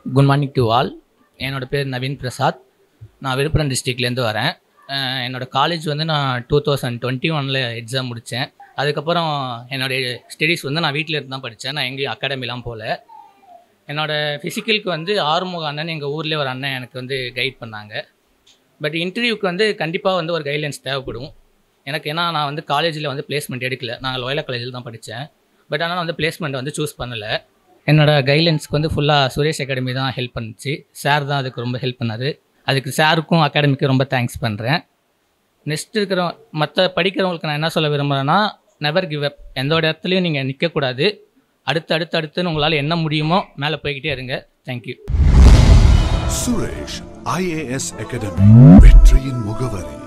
Good morning to all. என்னோட பேர் நவீன் பிரசாத். நான் விழுப்புரம் டிஸ்ட்ரிக்ட்லேருந்து வரேன். என்னோடய காலேஜ் வந்து நான் 2021 எக்ஸாம் முடித்தேன். அதுக்கப்புறம் என்னோடய ஸ்டடீஸ் வந்து நான் வீட்டில் இருந்து தான் படித்தேன். நான் எங்கேயும் அகாடமிலாம் போகல. என்னோடய ஃபிசிக்கலுக்கு வந்து ஆறுமுக அண்ணன் எங்கள் ஊர்லேயே ஒரு அண்ணன் எனக்கு வந்து கைட் பண்ணாங்க. பட் இன்டர்வியூக்கு வந்து கண்டிப்பாக வந்து ஒரு கைட்லைன்ஸ் தேவைப்படும் எனக்கு. ஏன்னா நான் வந்து காலேஜில் வந்து பிளேஸ்மெண்ட் எடுக்கல. நான் லோயலா காலேஜில் தான் படித்தேன். பட் ஆனால் வந்து பிளேஸ்மெண்ட் வந்து சூஸ் பண்ணலை. என்னோடய கைட்லைன்ஸ்க்கு வந்து ஃபுல்லாக சுரேஷ் அகாடமி தான் ஹெல்ப் பண்ணிச்சு. சார் தான் அதுக்கு ரொம்ப ஹெல்ப் பண்ணார். அதுக்கு சாருக்கும் அகாடமிக்கும் ரொம்ப தேங்க்ஸ் பண்ணுறேன். நெக்ஸ்ட் இருக்கிற மற்ற படிக்கிறவங்களுக்கு நான் என்ன சொல்ல விரும்புகிறேன்னா, நெவர் கிவ் அப். எந்த ஒரு இடத்துலையும் நீங்கள் நிற்கக்கூடாது. அடுத்துன்னு உங்களால் என்ன முடியுமோ மேலே போய்கிட்டே இருங்க. தேங்க்யூ. சுரேஷ் IAS அகாடமி, வெற்றியின் முகவரி.